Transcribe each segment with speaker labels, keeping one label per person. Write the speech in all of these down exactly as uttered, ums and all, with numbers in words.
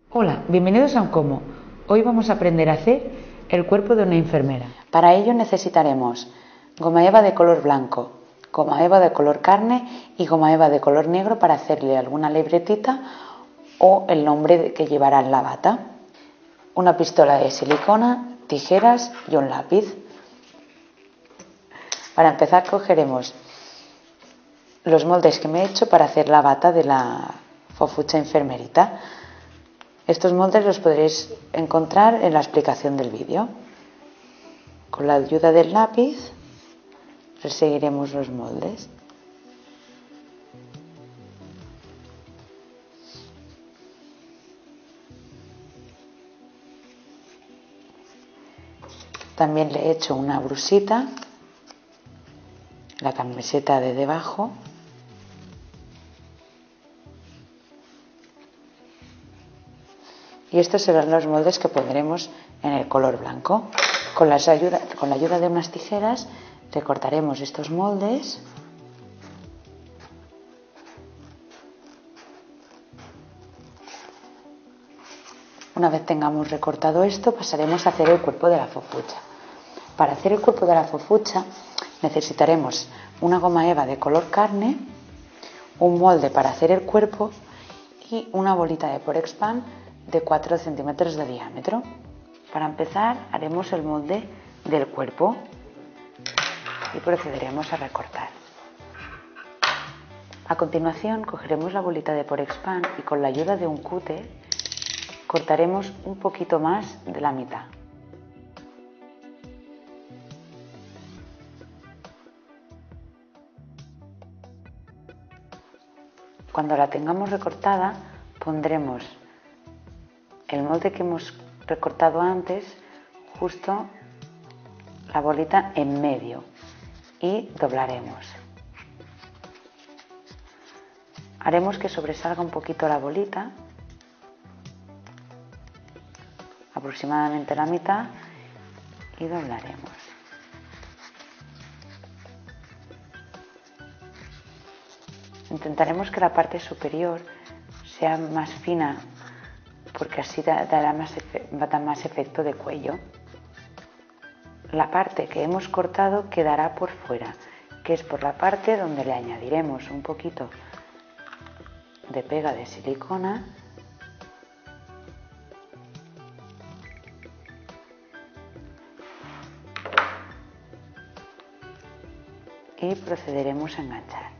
Speaker 1: Hola, bienvenidos a Uncomo. Hoy vamos a aprender a hacer el cuerpo de una enfermera. Para ello necesitaremos goma eva de color blanco, goma eva de color carne y goma eva de color negro para hacerle alguna libretita o el nombre que llevará en la bata. Una pistola de silicona, tijeras y un lápiz. Para empezar cogeremos los moldes que me he hecho para hacer la bata de la fofucha enfermerita. Estos moldes los podréis encontrar en la explicación del vídeo. Con la ayuda del lápiz reseguiremos los moldes. También le he hecho una brusita, la camiseta de debajo. Y estos serán los moldes que pondremos en el color blanco. Con, las ayuda, con la ayuda de unas tijeras recortaremos estos moldes. Una vez tengamos recortado esto, pasaremos a hacer el cuerpo de la fofucha. Para hacer el cuerpo de la fofucha necesitaremos una goma eva de color carne, un molde para hacer el cuerpo y una bolita de Porex Pan de cuatro centímetros de diámetro. Para empezar haremos el molde del cuerpo y procederemos a recortar. A continuación cogeremos la bolita de Porex Pan y con la ayuda de un cúter cortaremos un poquito más de la mitad. Cuando la tengamos recortada pondremos el molde que hemos recortado antes, justo la bolita en medio y doblaremos. Haremos que sobresalga un poquito la bolita, aproximadamente la mitad, y doblaremos. Intentaremos que la parte superior sea más fina porque así dará más, va a dar más efecto de cuello. La parte que hemos cortado quedará por fuera, que es por la parte donde le añadiremos un poquito de pega de silicona y procederemos a enganchar.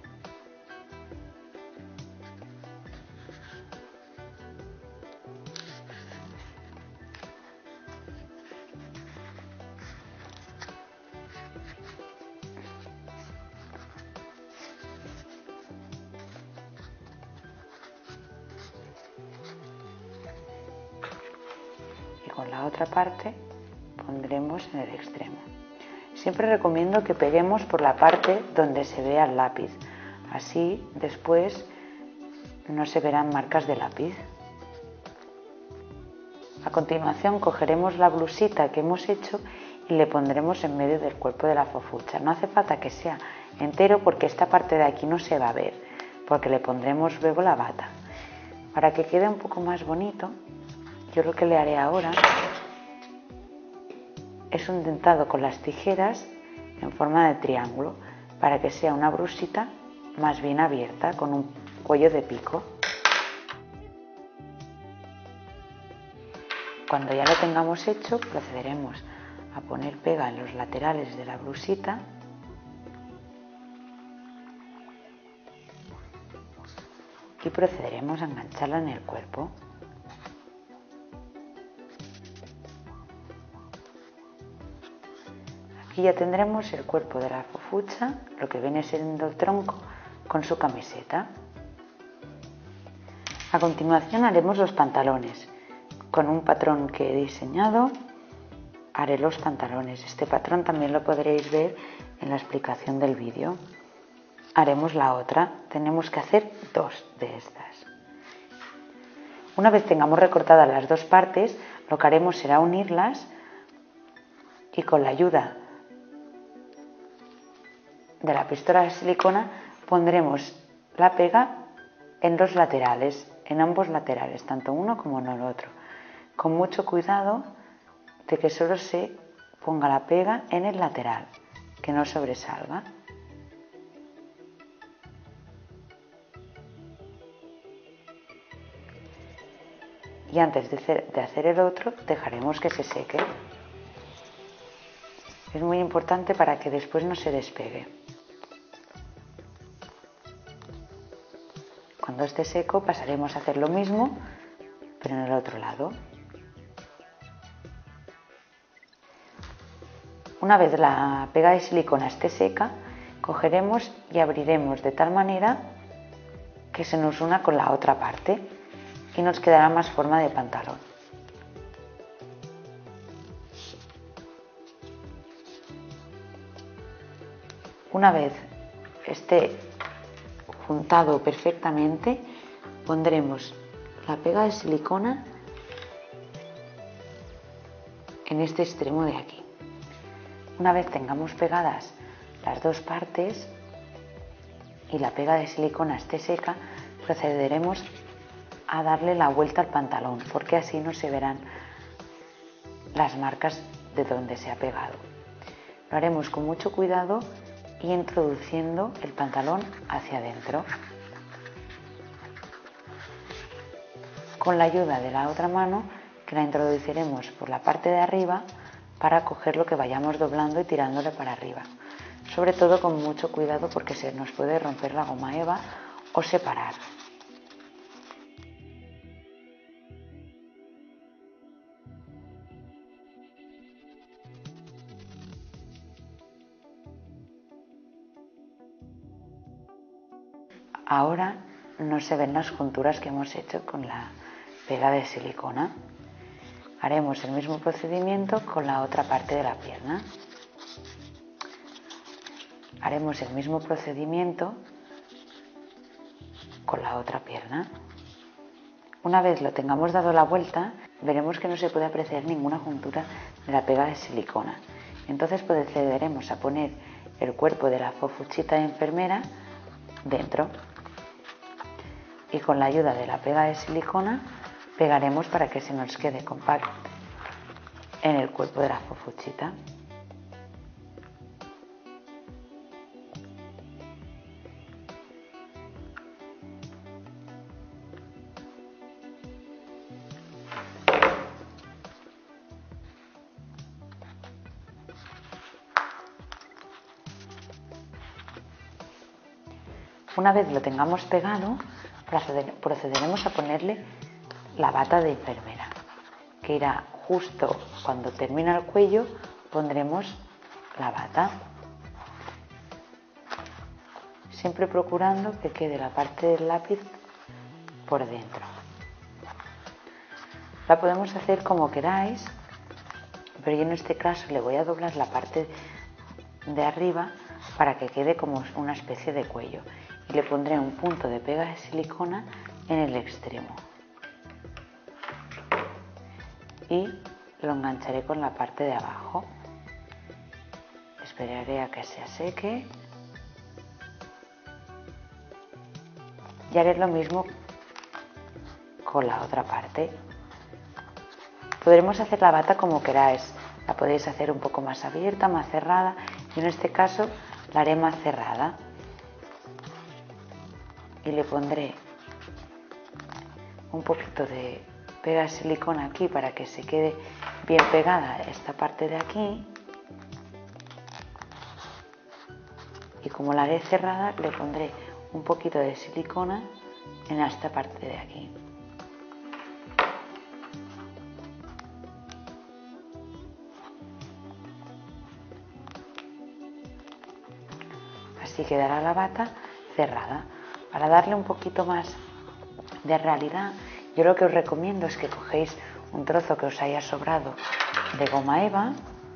Speaker 1: Y con la otra parte pondremos en el extremo. Siempre recomiendo que peguemos por la parte donde se vea el lápiz, así después no se verán marcas de lápiz. A continuación cogeremos la blusita que hemos hecho y le pondremos en medio del cuerpo de la fofucha. No hace falta que sea entero porque esta parte de aquí no se va a ver, porque le pondremos luego la bata. Para que quede un poco más bonito, yo lo que le haré ahora es un dentado con las tijeras en forma de triángulo para que sea una brusita más bien abierta con un cuello de pico. Cuando ya lo tengamos hecho procederemos a poner pega en los laterales de la blusita y procederemos a engancharla en el cuerpo. Aquí ya tendremos el cuerpo de la fofucha, lo que viene siendo el tronco, con su camiseta. A continuación haremos los pantalones. Con un patrón que he diseñado haré los pantalones. Este patrón también lo podréis ver en la explicación del vídeo. Haremos la otra. Tenemos que hacer dos de estas. Una vez tengamos recortadas las dos partes, lo que haremos será unirlas y con la ayuda de la pistola de silicona pondremos la pega en los laterales, en ambos laterales, tanto uno como en el otro, con mucho cuidado de que solo se ponga la pega en el lateral, que no sobresalga. Y antes de hacer, de hacer el otro, dejaremos que se seque. Es muy importante para que después no se despegue. Cuando esté seco pasaremos a hacer lo mismo, pero en el otro lado. Una vez la pega de silicona esté seca, cogeremos y abriremos de tal manera que se nos una con la otra parte y nos quedará más forma de pantalón. Una vez esté juntado perfectamente, pondremos la pega de silicona en este extremo de aquí. Una vez tengamos pegadas las dos partes y la pega de silicona esté seca, procederemos a darle la vuelta al pantalón, porque así no se verán las marcas de donde se ha pegado. Lo haremos con mucho cuidado y introduciendo el pantalón hacia adentro. Con la ayuda de la otra mano, que la introduciremos por la parte de arriba para coger lo que vayamos doblando y tirándole para arriba. Sobre todo con mucho cuidado porque se nos puede romper la goma eva o separar. Ahora no se ven las junturas que hemos hecho con la pega de silicona. Haremos el mismo procedimiento con la otra parte de la pierna. Haremos el mismo procedimiento con la otra pierna. Una vez lo tengamos dado la vuelta, veremos que no se puede apreciar ninguna juntura de la pega de silicona. Entonces procederemos a poner el cuerpo de la fofuchita de enfermera dentro. Y con la ayuda de la pega de silicona pegaremos para que se nos quede compacto en el cuerpo de la fofuchita. Una vez lo tengamos pegado, procederemos a ponerle la bata de enfermera, que irá justo cuando termina el cuello, pondremos la bata, siempre procurando que quede la parte del lápiz por dentro. La podemos hacer como queráis, pero yo en este caso le voy a doblar la parte de arriba para que quede como una especie de cuello. Y le pondré un punto de pega de silicona en el extremo y lo engancharé con la parte de abajo. Esperaré a que se seque y haré lo mismo con la otra parte. Podremos hacer la bata como queráis, la podéis hacer un poco más abierta, más cerrada. Yo en este caso la haré más cerrada. Y le pondré un poquito de pega de silicona aquí para que se quede bien pegada esta parte de aquí. Y como la haré cerrada, le pondré un poquito de silicona en esta parte de aquí. Así quedará la bata cerrada. Para darle un poquito más de realidad, yo lo que os recomiendo es que cogéis un trozo que os haya sobrado de goma eva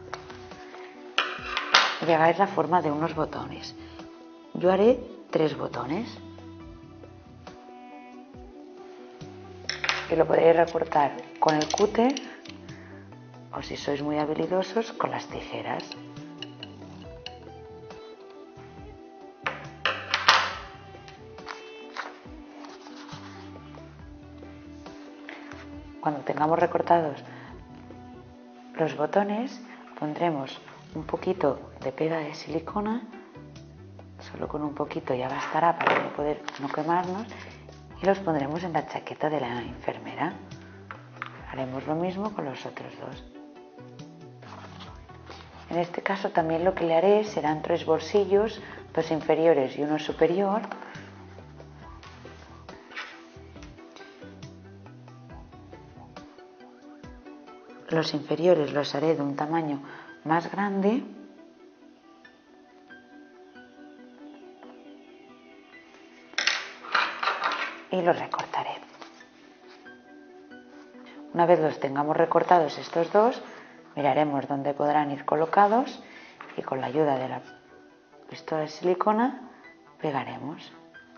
Speaker 1: y hagáis la forma de unos botones. Yo haré tres botones y lo podéis recortar con el cúter o, si sois muy habilidosos, con las tijeras. cuando tengamos recortados los botones, pondremos un poquito de pega de silicona, solo con un poquito ya bastará para no poder no quemarnos, y los pondremos en la chaqueta de la enfermera. Haremos lo mismo con los otros dos. En este caso también lo que le haré serán tres bolsillos, dos inferiores y uno superior. Los inferiores los haré de un tamaño más grande y los recortaré. Una vez los tengamos recortados estos dos, miraremos dónde podrán ir colocados y con la ayuda de la pistola de silicona pegaremos.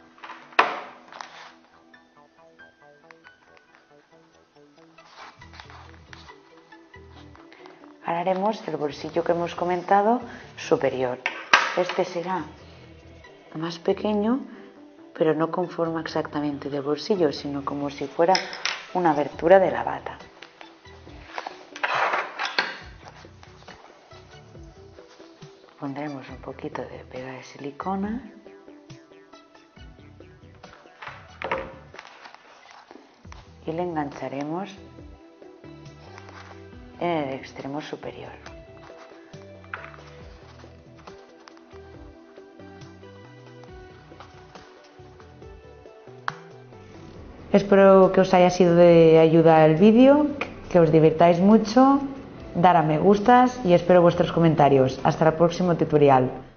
Speaker 1: Ahora haremos el bolsillo que hemos comentado superior. Este será más pequeño, pero no con forma exactamente de bolsillo, sino como si fuera una abertura de la bata. Pondremos un poquito de pega de silicona y le engancharemos en el extremo superior. Espero que os haya sido de ayuda el vídeo, que os divirtáis mucho, dar a me gustas y espero vuestros comentarios. Hasta el próximo tutorial.